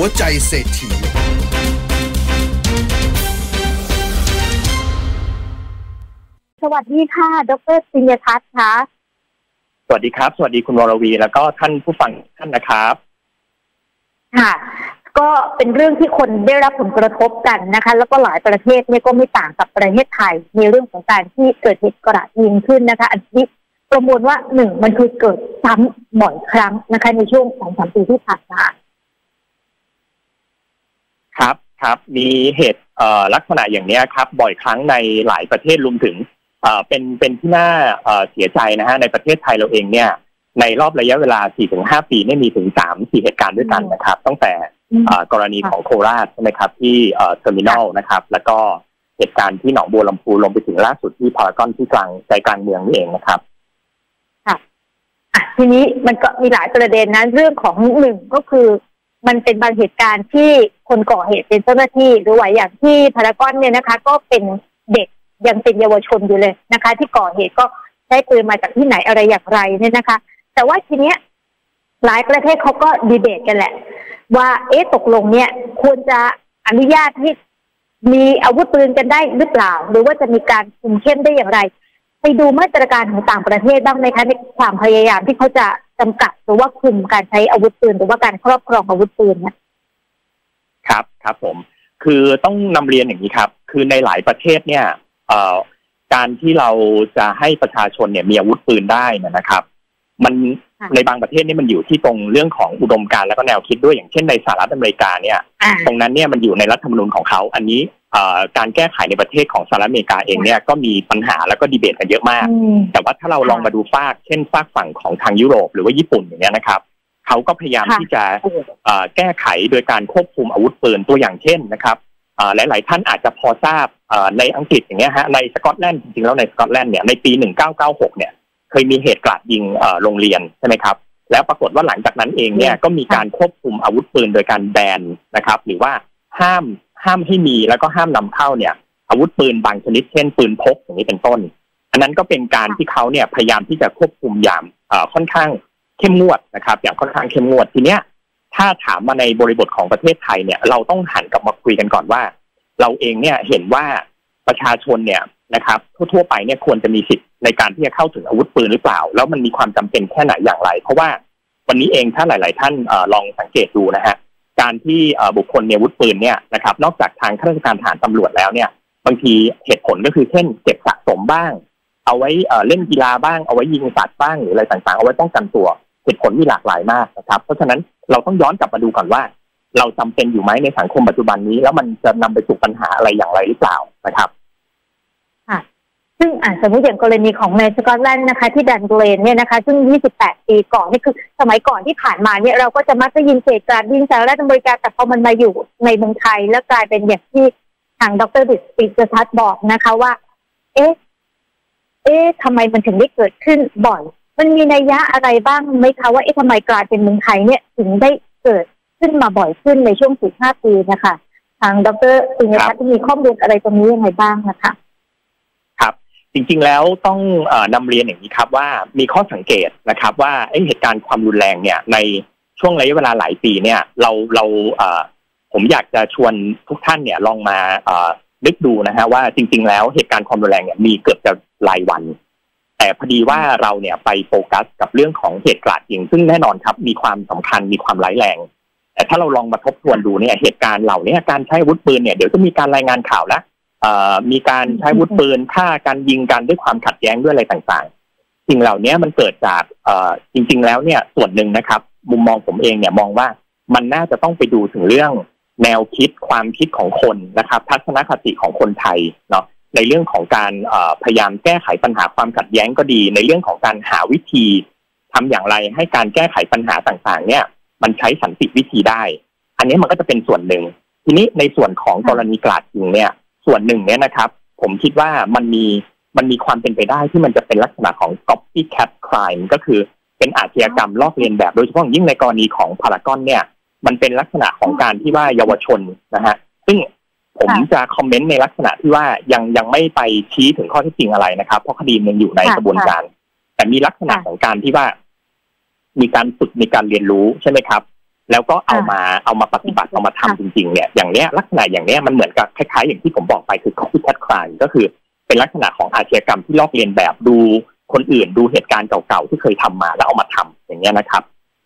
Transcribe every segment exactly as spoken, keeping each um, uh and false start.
วใจเศรษฐีสวัสดีค่ะดร.ปิญญทัศน์ค่ะสวัสดีครับสวัสดีคุณวรวีแล้วก็ท่านผู้ฟังท่านนะครับค่ะก็เป็นเรื่องที่คนได้รับผลกระทบกันนะคะแล้วก็หลายประเทศเนี่ยก็ไม่ต่างกับประเทศไทยในเรื่องของการที่เกิดเหตุกราดยิงขึ้นนะคะอันนี้ประมวลว่าหนึ่งมันคือเกิดซ้ำบ่อยครั้งนะคะในช่วงสองสามปีที่ผ่านมาครับครับมีเหตุเอ่อลักษณะอย่างนี้ครับบ่อยครั้งในหลายประเทศรวมถึงเอ่อเป็นเป็นที่น่าเอ่อเสียใจนะฮะในประเทศไทยเราเองเนี่ยในรอบระยะเวลา สี่ถึงห้า ปีเนี่ยมีถึง สามถึงสี่ เหตุการณ์ด้วยกันนะครับตั้งแต่กรณีของโคราชใช่ไหมครับที่เอ่อเทอร์มินอลนะครับแล้วก็เหตุการณ์ที่หนองบัวลำพูลงไปถึงล่าสุดที่พารากอนที่กลางใจกลางเมืองนี่เองนะครับค่ะอ่ะทีนี้มันก็มีหลายประเด็นนะเรื่องของหนึ่งก็คือมันเป็นบางเหตุการณ์ที่คนก่อเหตุเป็นเจ้าหน้าที่หรือว่าอย่างที่พารากอนเนี่ยนะคะก็เป็นเด็กยังเป็นเยาวชนอยู่เลยนะคะที่ก่อเหตุก็ได้ปืนมาจากที่ไหนอะไรอย่างไรเนี่ยนะคะแต่ว่าทีเนี้ยหลายประเทศเขาก็ดีเบตกันแหละว่าเอ๊ะตกลงเนี่ยควรจะอนุญาตให้มีอาวุธปืนกันได้หรือเปล่าหรือว่าจะมีการคุมเข้มได้อย่างไรไปดูมาตรการของต่างประเทศบ้างไหมคะในความพยายามที่เขาจะจำกัดหรือว่าคุมการใช้อาวุธปืนหรือว่าการครอบครองอาวุธปืนเนี่ยครับครับผมคือต้องนำเรียนอย่างนี้ครับคือในหลายประเทศเนี่ยเอ่อการที่เราจะให้ประชาชนเนี่ยมีอาวุธปืนได้นะครับมันในบางประเทศนี่มันอยู่ที่ตรงเรื่องของอุดมการณ์และก็แนวคิดด้วยอย่างเช่นในสหรัฐอเมริกาเนี่ยตรงนั้นเนี่ยมันอยู่ในรัฐธรรมนูญของเขาอันนี้การแก้ไขในประเทศของสหรัฐอเมริกาเองเนี่ยก็มีปัญหาแล้วก็ดีเบตกันเยอะมากแต่ว่าถ้าเราลองมาดูฝากเช่นฝากฝั่งของทางยุโรปหรือว่าญี่ปุ่นอย่างเงี้ยนะครับเขาก็พยายามที่จะแก้ไขโดยการควบคุมอาวุธปืนตัวอย่างเช่นนะครับหลายๆท่านอาจจะพอทราบในอังกฤษอย่างเงี้ยฮะในสกอตแลนด์จริงๆแล้วในสกอตแลนด์เนี่ยในปีหนึ่งเก้าเก้าหกเนี่ยเคยมีเหตุกราดยิงโรงเรียนใช่ไหมครับแล้วปรากฏว่าหลังจากนั้นเองเนี่ยก็มีการควบคุมอาวุธปืนโดยการแบนนะครับหรือว่าห้ามห้ามให้มีแล้วก็ห้ามนำเข้าเนี่ยอาวุธปืนบางชนิดเช่นปืนพกอย่างนี้เป็นต้นอันนั้นก็เป็นการที่เขาเนี่ยพยายามที่จะควบคุมอย่างค่อนข้างเข้มงวดนะครับอย่างค่อนข้างเข้มงวดทีเนี้ยถ้าถามมาในบริบทของประเทศไทยเนี่ยเราต้องหันกลับมาคุยกันก่อนว่าเราเองเนี่ยเห็นว่าประชาชนเนี่ยนะครับทั่วๆไปเนี่ยควรจะมีสิทธิ์ในการที่จะเข้าถึงอาวุธปืนหรือเปล่าแล้วมันมีความจำเป็นแค่ไหนอย่างไรเพราะว่าวันนี้เองถ้าหลายๆท่านลองสังเกตดูนะฮะการที่บุคคลมีอาวุธปืนเนี่ยนะครับนอกจากทางข้าราชการทหารตำรวจแล้วเนี่ยบางทีเหตุผลก็คือเช่นเก็บสะสมบ้างเอาไว้เล่นกีฬาบ้างเอาไว้ยิงสัตว์บ้างหรืออะไรต่างๆเอาไว้ป้องกันตัวเหตุผลมีหลากหลายมากนะครับเพราะฉะนั้นเราต้องย้อนกลับมาดูก่อนว่าเราจำเป็นอยู่ไหมในสังคมปัจจุบันนี้แล้วมันจะนำไปสู่ปัญหาอะไรอย่างไรหรือเปล่านะครับค่ะซึ่งอ่าสมมติอย่างกรณีของในสกอตแลนด์นะคะที่ดันเกรนเนี่ยนะคะซึ่งยี่สิบแปดปีก่อนนี่คือสมัยก่อนที่ผ่านมาเนี่ยเราก็จะมักจะยินเศษการยิงสหรัฐอเมริกาแต่พอมันมาอยู่ในเมืองไทยแล้วกลายเป็นอย่างที่ทางดร.ปิญญทัศน์บอกนะคะว่าเอ๊ะเอ๊ะทำไมมันถึงได้เกิดขึ้นบ่อยมันมีนัยยะอะไรบ้างไหมคะว่าเอ๊ะทำไมกลายเป็นเมืองไทยเนี่ยถึงได้เกิดขึ้นมาบ่อยขึ้นในช่วง สี่ถึงห้า ปีนะคะทางดร.ปิญญทัศน์มีข้อมูลอะไรตรงนี้ยังไงบ้างนะคะครับจริงๆแล้วต้องเอ่อนำเรียนอย่างนี้ครับว่ามีข้อสังเกตนะครับว่าเหตุการณ์ความรุนแรงเนี่ยในช่วงระยะเวลาหลายปีเนี่ยเราเราเอ่อผมอยากจะชวนทุกท่านเนี่ยลองมาเอ่อนึกดูนะฮะว่าจริงๆแล้วเหตุการณ์ความรุนแรงเนี่ยมีเกือบจะรายวันแต่พอดีว่าเราเนี่ยไปโฟกัสกับเรื่องของเหตุกราดยิงซึ่งแน่นอนครับมีความสำคัญมีความร้ายแรงแต่ถ้าเราลองมาทบทวนดูเนี่ยเหตุการณ์เหล่านี้การใช้อาวุธปืนเนี่ยเดี๋ยวจะมีการรายงานข่าวแล้วมีการใช้อาวุธปืนฆ่าการยิงกันด้วยความขัดแย้งด้วยอะไรต่างๆสิ่งเหล่านี้มันเกิดจากจริงๆแล้วเนี่ยส่วนหนึ่งนะครับมุมมองผมเองเนี่ยมองว่ามันน่าจะต้องไปดูถึงเรื่องแนวคิดความคิดของคนนะครับทัศนคติของคนไทยเนาะในเรื่องของการพยายามแก้ไขปัญหาความขัดแย้งก็ดีในเรื่องของการหาวิธีทำอย่างไรให้การแก้ไขปัญหาต่างๆเนี่ยมันใช้สันติวิธีได้อันนี้มันก็จะเป็นส่วนหนึ่งทีนี้ในส่วนของกรณีกราดยิงเนี่ยส่วนหนึ่งเนี่ยนะครับผมคิดว่ามันมีมันมีความเป็นไปได้ที่มันจะเป็นลักษณะของ copycat crime ก็คือเป็นอาชญากรรมลอกเลียนแบบโดยเฉพาะยิ่งในกรณีของพารากอนเนี่ยมันเป็นลักษณะของการที่ว่าเยาวชนนะฮะซึ่งผมจะคอมเมนต์ในลักษณะที่ว่ายังยังไม่ไปชี้ถึงข้อเท็จจริงอะไรนะครับเพราะคดีมันอยู่ในกระบวนการแต่มีลักษณะของการที่ว่ามีการฝึกมีการเรียนรู้ใช่ไหมครับแล้วก็เอามาเอามาปฏิบัติเอามาทำจริงๆเนี่ยอย่างเนี้ยลักษณะอย่างเนี้ยมันเหมือนกับคล้ายๆอย่างที่ผมบอกไปคือ copycat crime ก็คือเป็นลักษณะของอาชญากรรมที่ลอกเลียนแบบดูคนอื่นดูเหตุการณ์เก่าๆที่เคยทำมาแล้วเอามาทำอย่างเงี้ยนะครับ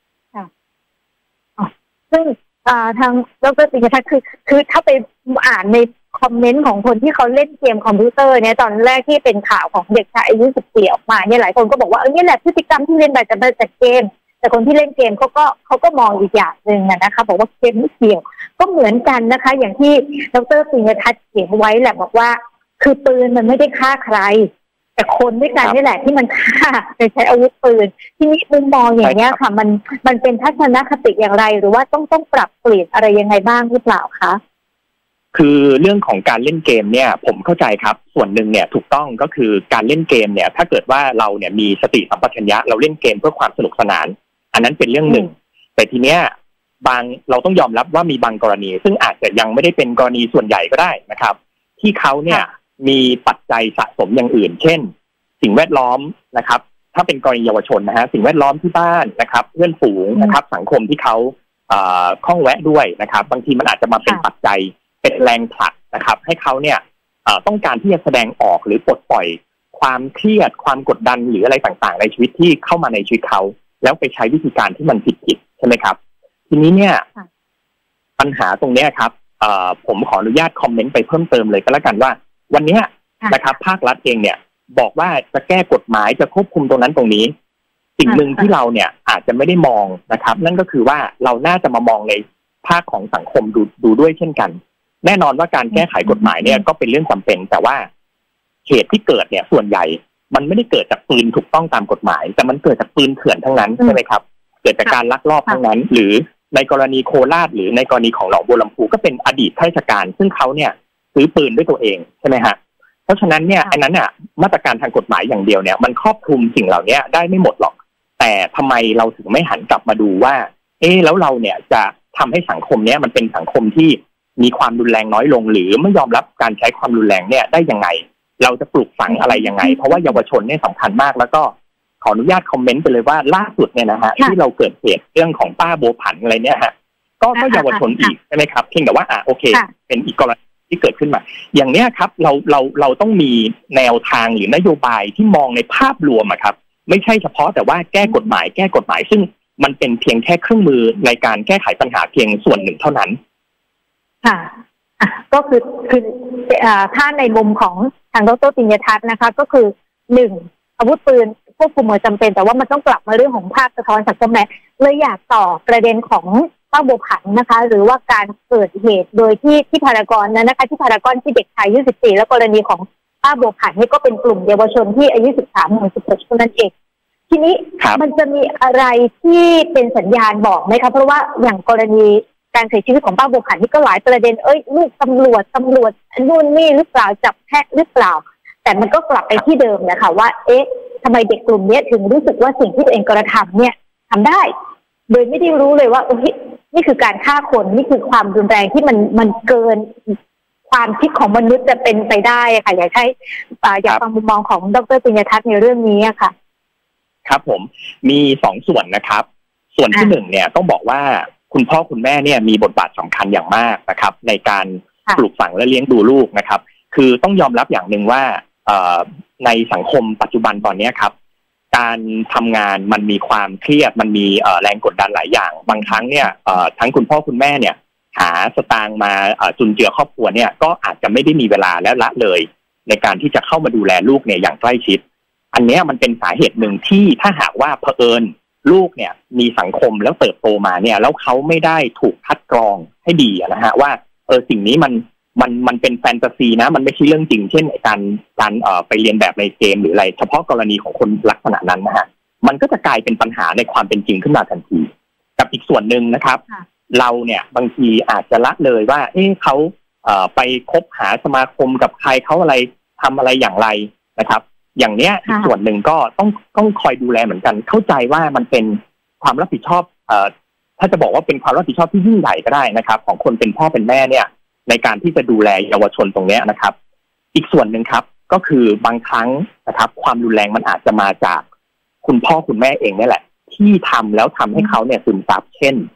ซึ่งทางดร.ปิยทัศน์คือคือถ้าไปอ่านในคอมเมนต์ของคนที่เขาเล่นเกมคอมพิวเตอร์เนี่ยตอนแรกที่เป็นข่าวของเด็กชายอายุสิบสี่ออกมาเนี่ยหลายคนก็บอกว่าเออเนี่ยแหละพฤติกรรมที่เล่นแบบจะมาจากเกมแต่คนที่เล่นเกมเขาก็เขาก็มองอีกอย่างหนึ่งนะคะบอกว่าเกมไม่เกี่ยวก็เหมือนกันนะคะอย่างที่ดร.ปิยทัศน์เขียนไว้แหละบอกว่าคือปืนมันไม่ได้ฆ่าใครแต่คนด้วยกันนี่แหละที่มันฆ่าโดยใช้อาวุธปืนทีนี้มุมมองอย่างนี้ค่ะมันมันเป็นทัศนคติอย่างไรหรือว่าต้องต้องปรับเปลี่ยนอะไรยังไงบ้างหรือเปล่าคะคือเรื่องของการเล่นเกมเนี่ยผมเข้าใจครับส่วนหนึ่งเนี่ยถูกต้องก็คือการเล่นเกมเนี่ยถ้าเกิดว่าเราเนี่ยมีสติสัมปชัญญะเราเล่นเกมเพื่อความสนุกสนานอันนั้นเป็นเรื่องหนึ่งแต่ทีเนี้ยบางเราต้องยอมรับว่ามีบางกรณีซึ่งอาจจะยังไม่ได้เป็นกรณีส่วนใหญ่ก็ได้นะครับที่เขาเนี่ยมีปัจจัยสะสมอย่างอื่นเช่นสิ่งแวดล้อมนะครับถ้าเป็นกรณีเยาวชนนะฮะสิ่งแวดล้อมที่บ้านนะครับเพื่อนฝูงนะครับสังคมที่เขาคล้องแวะด้วยนะครับบางทีมันอาจจะมาเป็นปัจจัยเป็นแรงผลักนะครับให้เขาเนี่ยต้องการที่จะแสดงออกหรือปลดปล่อยความเครียดความกดดันหรืออะไรต่างๆในชีวิตที่เข้ามาในชีวิตเขาแล้วไปใช้วิธีการที่มันผิดๆใช่ไหมครับทีนี้เนี่ยปัญหาตรงนี้ครับผมขออนุญาตคอมเมนต์ไปเพิ่มเติมเลยก็แล้วกันว่าวันนี้นะครับภาครัฐเองเนี่ยบอกว่าจะแก้กฎหมายจะควบคุมตรงนั้นตรงนี้สิ่งหนึ่งที่เราเนี่ยอาจจะไม่ได้มองนะครับนั่นก็คือว่าเราน่าจะมามองในภาคของสังคมดูดูด้วยเช่นกันแน่นอนว่าการแก้ไขกฎหมายเนี่ยก็เป็นเรื่องจำเป็นแต่ว่าเหตุที่เกิดเนี่ยส่วนใหญ่มันไม่ได้เกิดจากปืนถูกต้องตามกฎหมายแต่มันเกิดจากปืนเถื่อนทั้งนั้นใช่ไหมครับเกิดจากการลักลอบทั้งนั้นหรือในกรณีโคราชหรือในกรณีของหนองบัวลำพูก็เป็นอดีตข้าราชการซึ่งเขาเนี่ยซื้อปืนด้วยตัวเองใช่ไหมฮะเพราะฉะนั้นเนี่ยอันนั้นเนี่ยมาตรการทางกฎหมายอย่างเดียวเนี่ยมันครอบคลุมสิ่งเหล่านี้ได้ไม่หมดหรอกแต่ทำไมเราถึงไม่หันกลับมาดูว่าเอ๊ะแล้วเราเนี่ยจะทำให้สังคมเนี้ยมันเป็นสังคมที่มีความรุนแรงน้อยลงหรือไม่ยอมรับการใช้ความรุนแรงเนี่ยได้ยังไงเราจะปลูกฝังอะไรยังไงเพราะว่าเยาวชนเนี่ยสำคัญมากแล้วก็ขออนุญาตคอมเมนต์ไปเลยว่าล่าสุดเนี่ยนะฮะที่เราเกิดเหตุเรื่องของป้าโบผันอะไรเนี่ยฮะก็ก็เยาวชนอีกใช่ไหมครับเพียงแต่ว่าอ่ะโอเคเป็นอีกกรณีที่เกิดขึ้นมาอย่างเนี้ยครับเราเราเราต้องมีแนวทางหรือนโยบายที่มองในภาพรวมอะครับไม่ใช่เฉพาะแต่ว่าแก้กฎหมายแก้กฎหมายซึ่งมันเป็นเพียงแค่เครื่องมือในการแก้ไขปัญหาเพียงส่วนหนึ่งเท่านั้นค่ะก็คือคือถ้าในมุมของทางดร.ปิยทัศน์นะคะก็คือหนึ่งอาวุธปืนควบคุมจำเป็นแต่ว่ามันต้องกลับมาเรื่องของภาพสะท้อนสังคมแม่เลยอยากต่อประเด็นของป้าโบผันนะคะหรือว่าการเกิดเหตุโดยที่ที่พารากอนนั้นนะคะที่พารากอนที่เด็กชายอายุสิบสี่และกรณีของป้าโบผันนี่ก็เป็นกลุ่มเยาวชนที่อายุสิบสามถึงสิบหกเท่านั้นเองทีนี้มันจะมีอะไรที่เป็นสัญญาณบอกไหมคะเพราะว่าอย่างกรณีการเสียชีวิตของป้าโบผันนี่ก็หลายประเด็นเอ้ยลูกตำรวจตำรวจนู่นนี่หรือเปล่าจับแพะหรือเปล่าแต่มันก็กลับไปที่เดิมนะคะว่าเอ๊ะทำไมเด็กกลุ่มนี้ถึงรู้สึกว่าสิ่งที่ตัวเองกระทำเนี่ยทำได้โดยไม่ได้รู้เลยว่านี่คือการฆ่าคนนี่คือความรุนแรงที่มันมันเกินความคิดของมนุษย์จะเป็นไปได้ค่ะอยากให้อยากฟังมุมมองของดร.ปิยทัศน์ในเรื่องนี้ค่ะครับผมมีสองส่วนนะครับส่วนที่หนึ่งเนี่ยต้องบอกว่าคุณพ่อคุณแม่เนี่ยมีบทบาทสำคัญอย่างมากนะครับในการปลูกฝังและเลี้ยงดูลูกนะครับคือต้องยอมรับอย่างหนึ่งว่าในสังคมปัจจุบันตอนนี้ครับการทำงานมันมีความเครียดมันมีแรงกดดันหลายอย่างบางครั้งเนี่ยทั้งคุณพ่อคุณแม่เนี่ยหาสตางค์มาจุนเจือครอบครัวเนี่ยก็อาจจะไม่ได้มีเวลาและละเลยในการที่จะเข้ามาดูแลลูกเนี่ยอย่างใกล้ชิดอันนี้มันเป็นสาเหตุหนึ่งที่ถ้าหากว่าเผอิญลูกเนี่ยมีสังคมแล้วเติบโตมาเนี่ยแล้วเขาไม่ได้ถูกคัดกรองให้ดีนะฮะว่าเออสิ่งนี้มันมันมันเป็นแฟนตาซีนะมันไม่ใช่เรื่องจริงเช่นการการเอ่อไปเรียนแบบในเกมหรืออะไรเฉพาะกรณีของคนลักษณะนั้นนะฮะมันก็จะกลายเป็นปัญหาในความเป็นจริงขึ้นมาทันทีกับอีกส่วนหนึ่งนะครับเราเนี่ยบางทีอาจจะละเลยว่าเอ๊ะเขาเอ่อไปคบหาสมาคมกับใครเขาอะไรทำอะไรอย่างไรนะครับอย่างเนี้ยอีกส่วนหนึ่งก็ต้องต้องคอยดูแลเหมือนกันเข้าใจว่ามันเป็นความรับผิดชอบเอ่อถ้าจะบอกว่าเป็นความรับผิดชอบที่ยิ่งใหญ่ก็ได้นะครับของคนเป็นพ่อเป็นแม่เนี่ยในการที่จะดูแลเยาวชนตรงนี้นะครับอีกส่วนหนึ่งครับก็คือบางครั้งนะครับความรุนแรงมันอาจจะมาจากคุณพ่อคุณแม่เองนี่แหละที่ทำแล้วทำให้เขาเนี่ยซึมซับเช่น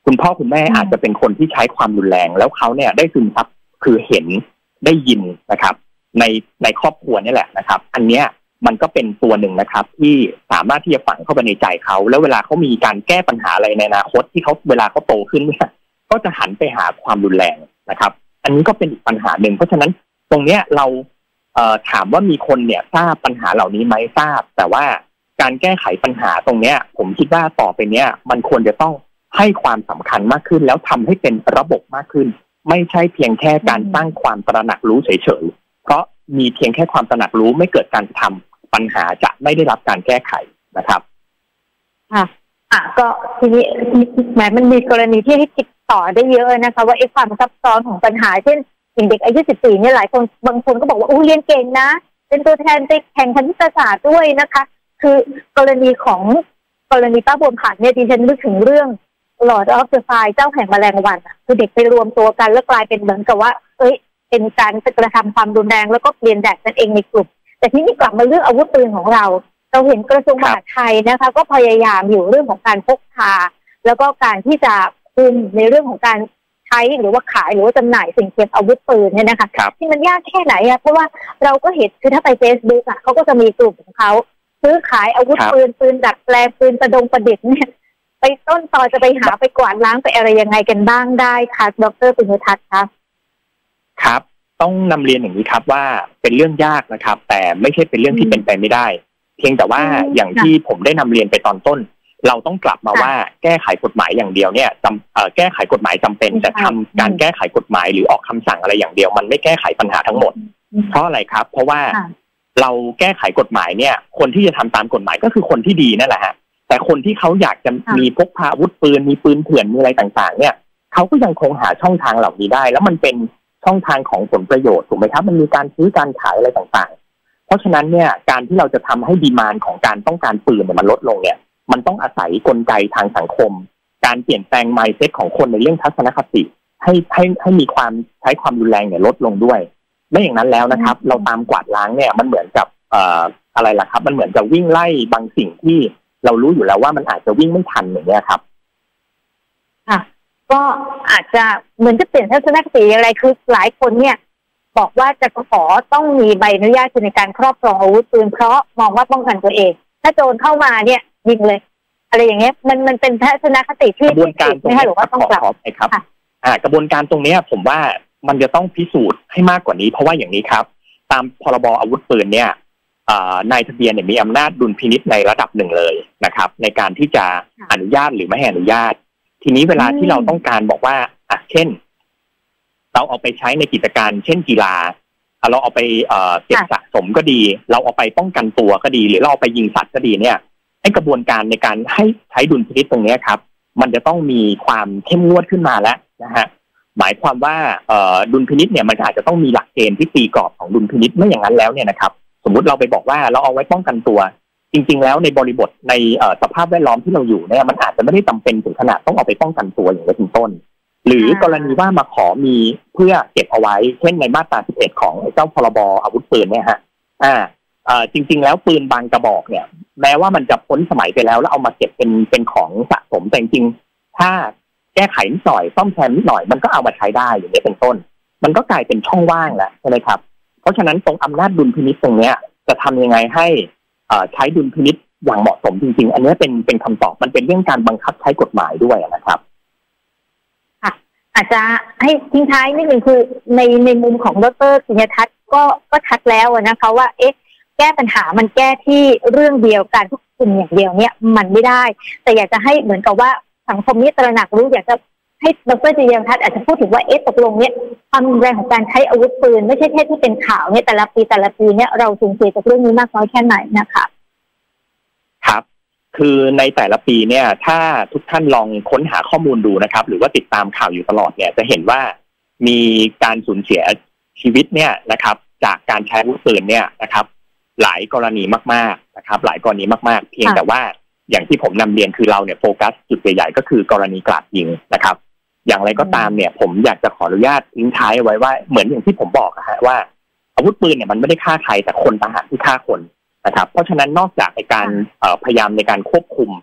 คุณพ่อคุณแม่อาจจะเป็นคนที่ใช้ความรุนแรงแล้วเขาเนี่ยได้ซึมซับคือเห็นได้ยินนะครับในในครอบครัวนี่แหละนะครับอันเนี้ยมันก็เป็นตัวหนึ่งนะครับที่สามารถที่จะฝังเข้าไปในใจเขาแล้วเวลาเขามีการแก้ปัญหาอะไรในอนาคตที่เขาเวลาเขาโตขึ้นเนี่ยก็จะหันไปหาความรุนแรงนะครับอันนี้ก็เป็นอีกปัญหาหนึ่งเพราะฉะนั้นตรงเนี้ยเราเอ่อถามว่ามีคนเนี่ยทราบปัญหาเหล่านี้ไหมทราบแต่ว่าการแก้ไขปัญหาตรงเนี้ยผมคิดว่าต่อไปเนี้ยมันควรจะต้องให้ความสำคัญมากขึ้นแล้วทำให้เป็นระบบมากขึ้นไม่ใช่เพียงแค่การสร้างความตระหนักรู้เฉยๆเพราะมีเพียงแค่ความตระหนักรู้ไม่เกิดการทำปัญหาจะไม่ได้รับการแก้ไขนะครับค่ะอ่ะก็ทีนี้แหมมันมีกรณีที่ให้ติดต่อได้เยอะนะคะว่าไอ้ความซับซ้อนของปัญหาเช่นเด็กอายุสิบสี่เนี่ยหลายคนบางคนก็บอกว่าอู้เรียนเก่งนะเป็นตัวแทนไปแข่งคณิตศาสตร์ด้วยนะคะคือกรณีของกรณีป้าบัวผันเนี่ยดิฉันนึกถึงเรื่อง Lord of the Flies เจ้าแห่งแมลงวันคือเด็กไปรวมตัวกันแล้วกลายเป็นเหมือนกับว่าเอ้ยเป็นการกระทำความรุนแรงแล้วก็เรียนแบบนั่นเองในกลุ่มแต่ที่นี่กลับมาเรื่องอาวุธปืนของเราเราเห็นกระทรวงมหาดไทยนะคะก็พยายามอยู่เรื่องของการพกพาแล้วก็การที่จะคุมในเรื่องของการใช้หรือว่าขายหรือว่าจำหน่ายสิ่งเทียมอาวุธปืนเนี่ยนะคะที่มันยากแค่ไหนอะเพราะว่าเราก็เห็นคือถ้าไป Facebook อะเขาก็จะมีกลุ่มของเขาซื้อขายอาวุธปืนปืนดัดแปลงปืนประดงประดิษฐ์เนี่ยไปต้นตอจะไปหาไปกวาดล้างไปอะไรยังไงกันบ้างได้คะดร.ปิยทัศน์คะครับต้องนำเรียนอย่างนี้ครับว่าเป็นเรื่องยากนะครับแต่ไม่ใช่เป็นเรื่องที่เป็นไปไม่ได้เพียงแต่ว่าอย่างที่ผมได้นำเรียนไปตอนต้นเราต้องกลับมาว่าแก้ไขกฎหมายอย่างเดียวเนี่ยจำแก้ไขกฎหมายจำเป็นแต่ทำการแก้ไขกฎหมายหรือออกคำสั่งอะไรอย่างเดียวมันไม่แก้ไขปัญหาทั้งหมดเพราะอะไรครับเพราะว่าเราแก้ไขกฎหมายเนี่ยคนที่จะทำตามกฎหมายก็คือคนที่ดีนั่นแหละฮะแต่คนที่เขาอยากจะมีพกพาอาวุธปืนมีปืนเถื่อนมีอะไรต่างๆเนี่ยเขาก็ยังคงหาช่องทางเหล่านี้ได้แล้วมันเป็นช่องทางของผลประโยชน์ถูกไหมครับมันมีการซื้อการขายอะไรต่างๆเพราะฉะนั้นเนี่ยการที่เราจะทำให้ดีมานด์ของการต้องการปืนเนี่ยมันลดลงเนี่ยมันต้องอาศัยกลไกทางสังคมการเปลี่ยนแปลง mindset ของคนในเรื่องทัศนคติให้ให้ให้มีความใช้ความรุนแรงเนี่ยลดลงด้วยไม่อย่างนั้นแล้วนะครับเราตามกวาดล้างเนี่ยมันเหมือนกับเอ่ออะไรล่ะครับมันเหมือนจะวิ่งไล่บางสิ่งที่เรารู้อยู่แล้วว่ามันอาจจะวิ่งไม่ทันอย่างเงี้ยครับค่ะก็อาจจะเหมือนจะเปลี่ยนทัศนคติอะไรคือหลายคนเนี่ยบอกว่าจะขอต้องมีใบอนุญาตในการครอบครองอาวุธปืนเพราะมองว่าป้องกันตัวเองถ้าโจรเข้ามาเนี่ยยิงเลยอะไรอย่างเงี้ยมันมันเป็นทัศนคติที่กระบวนการตรงนี้หรือว่าต้องกลับไปครับอ่ากระบวนการตรงนี้ผมว่ามันจะต้องพิสูจน์ให้มากกว่านี้เพราะว่าอย่างนี้ครับตามพรบอาวุธปืนเนี่ยนายทะเบียนเนี่ยมีอำนาจดุลพินิจในระดับหนึ่งเลยนะครับในการที่จะอนุญาตหรือไม่ให้อนุญาตทีนี้เวลาที่เราต้องการบอกว่าอ่ะเช่นเราเอาไปใช้ในกิจการเช่นกีฬาเราเอาไปเก็บสะสมก็ดีเราเอาไปป้องกันตัวก็ดีหรือเราเอาไปยิงสัตว์ก็ดีเนี่ยให้กระบวนการในการให้ใช้ดุลพินิจตรงนี้ครับมันจะต้องมีความเข้มงวดขึ้นมาแล้วนะฮะหมายความว่าดุลพินิจเนี่ยมันอาจจะต้องมีหลักเกณฑ์ที่ตีกรอบของดุลพินิจไม่อย่างนั้นแล้วเนี่ยนะครับสมมุติเราไปบอกว่าเราเอาไว้ป้องกันตัวจริงๆแล้วในบริบทในสภาพแวดล้อมที่เราอยู่เนี่ยมันอาจจะไม่ได้จำเป็นถึงขนาดต้องเอาไปป้องกันตัวอย่างนี้เป็นต้นหรือกรณีว่ามาขอมีเพื่อเก็บเอาไว้เช่นในมาตราสิบเอ็ดของเจ้าพรบอาวุธปืนเนี่ยฮะอ่าอ่าจริงๆแล้วปืนบางกระบอกเนี่ยแม้ว่ามันจะพ้นสมัยไปแล้วแล้วเอามาเก็บเป็นเป็นของสะสมแต่จริงๆถ้าแก้ไขนิดหน่อยซ่อมแซมนิดหน่อยมันก็เอามาใช้ได้อย่างนี้เป็นต้นมันก็กลายเป็นช่องว่างแล้วใช่ไหมครับเพราะฉะนั้นตรงอำนาจดุลพินิจตรงเนี้ยจะทำยังไงให้ใช้ดุลพินิจอย่างเหมาะสมจริงๆอันนี้เป็นเป็นคำตอบมันเป็นเรื่องการบังคับใช้กฎหมายด้วยนะครับค่ะอาจจะให้ทิ้งท้ายนิดนึงคือในในมุมของดร.ปิยทัศน์ก็ก็ชัดแล้วนะคะว่าเอ๊ะแก้ปัญหามันแก้ที่เรื่องเดียวการควบคุมอย่างเดียวเนี่ยมันไม่ได้แต่อยากจะให้เหมือนกับว่าสังคมนี้ตระหนักรู้อยากจะให้ดร.ปิยทัศน์อาจจะพูดถึงว่าเอ๊ะตกลงเนี่ยความรุนแรงของการใช้อาวุธปืนไม่ใช่แค่ที่เป็นข่าวเนี่ยแต่ละปีแต่ละปีเนี่ยเราสูญเสียจากเรื่องนี้มากน้อยแค่ไหนนะคะครับคือในแต่ละปีเนี่ยถ้าทุกท่านลองค้นหาข้อมูลดูนะครับหรือว่าติดตามข่าวอยู่ตลอดเนี่ยจะเห็นว่ามีการสูญเสียชีวิตเนี่ยนะครับจากการใช้อาวุธปืนเนี่ยนะครับหลายกรณีมากๆนะครับหลายกรณีมากๆเพียงแต่ว่าอย่างที่ผมนำเรียนคือเราเนี่ยโฟกัสจุดใหญ่ๆก็คือกรณีกราดยิงนะครับอย่างไรก็ตามเนี่ยผมอยากจะขออนุญาตทิ้งท้ายไว้ว่าเหมือนอย่างที่ผมบอกนะฮะว่าอาวุธปืนเนี่ยมันไม่ได้ฆ่าใครแต่คนต่างหากที่ฆ่าคนนะครับเพราะฉะนั้นนอกจากในการพยายามในการควบคุม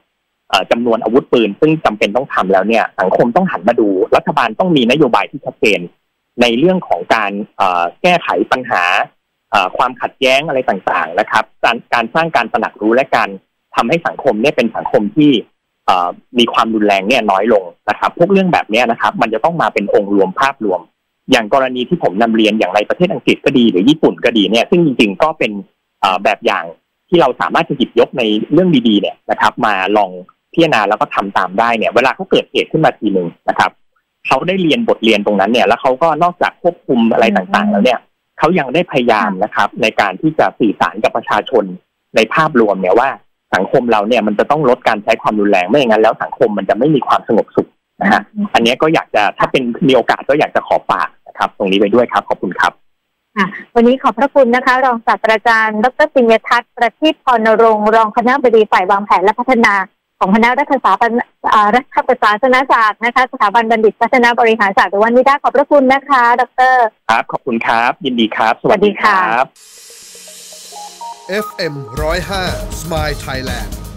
จำนวนอาวุธปืนซึ่งจำเป็นต้องทำแล้วเนี่ยสังคมต้องหันมาดูรัฐบาลต้องมีนโยบายที่ชัดเจนในเรื่องของการแก้ไขปัญหาความขัดแย้งอะไรต่างๆนะครับการการสร้างการตระหนักรู้และการทำให้สังคมเนี่ยเป็นสังคมที่มีความรุนแรงเนี่ยน้อยลงนะครับพวกเรื่องแบบนี้นะครับมันจะต้องมาเป็นองค์รวมภาพรวมอย่างกรณีที่ผมนำเรียนอย่างในประเทศอังกฤษก็ดีหรือญี่ปุ่นก็ดีเนี่ยซึ่งจริงๆก็เป็นแบบอย่างที่เราสามารถจะหยิบยกในเรื่องดีๆเนี่ยนะครับมาลองพิจารณาแล้วก็ทำตามได้เนี่ยเวลาเขาเกิดเหตุขึ้นมาทีนึงนะครับเขาได้เรียนบทเรียนตรงนั้นเนี่ยแล้วเขาก็นอกจากควบคุมอะไรต่างๆแล้วเนี่ยเขายังได้พยายามนะครับในการที่จะสื่อสารกับประชาชนในภาพรวมเนี่ยว่าสังคมเราเนี่ยมันจะต้องลดการใช้ความรุนแรงไม่อย่างนั้นแล้วสังคมมันจะไม่มีความสงบสุขนะฮะอันนี้ก็อยากจะถ้าเป็นมีโอกาสก็อยากจะขอฝากนะครับตรงนี้ไปด้วยครับขอบคุณครับวันนี้ขอบพระคุณนะคะรองศาสตราจารย์ดร.ปิญญทัศน์ประทีปพรณรงค์รองคณบดีฝ่ายวางแผนและพัฒนาของคณะรัฐศาสตร์รัฐประศาสนศาสตร์นะคะสถาบันบัณฑิตพัฒนาบริหารศาสตร์หรือว่านิด้าขอบพระคุณนะคะดร. ครับขอบคุณครับยินดีครับสวัสดีครับเอฟ เอ็ม หนึ่งศูนย์ห้า Smile Thailand